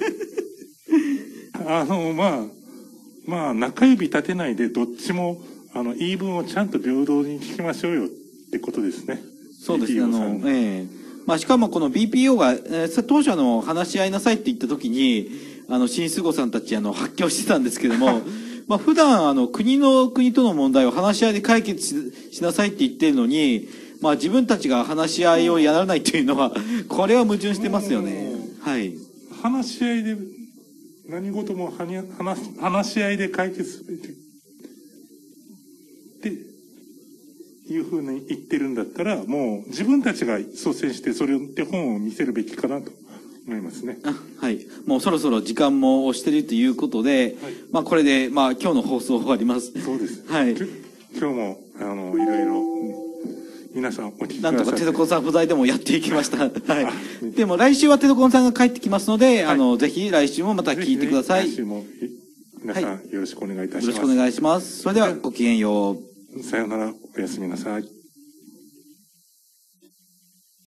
中指立てないでどっちも、言い分をちゃんと平等に聞きましょうよってことですね。 そうですね。しかもこの BPO が、当初話し合いなさいって言った時に、新菅さんたち発狂してたんですけども、普段国との問題を話し合いで解決しなさいって言ってるのに、自分たちが話し合いをやらないというのは、これは矛盾してますよね。はい。 話し合いで、何事も話し合いで解決すべきっていうふうに言ってるんだったら、もう自分たちが率先してそれを手本を見せるべきかなと思いますね。 はい。もうそろそろ時間も押してるということで、はい、これで、今日の放送終わります。 そうです。 はい。 今日も、いろいろ、皆さんお聞きください。 なんとかテドコンさん不在でもやっていきました。はい。でも来週はテドコンさんが帰ってきますので、ぜひ来週もまた聞いてください。 来週も皆さんよろしくお願いいたします。 よろしくお願いします。それではごきげんよう。 さようなら、おやすみなさい。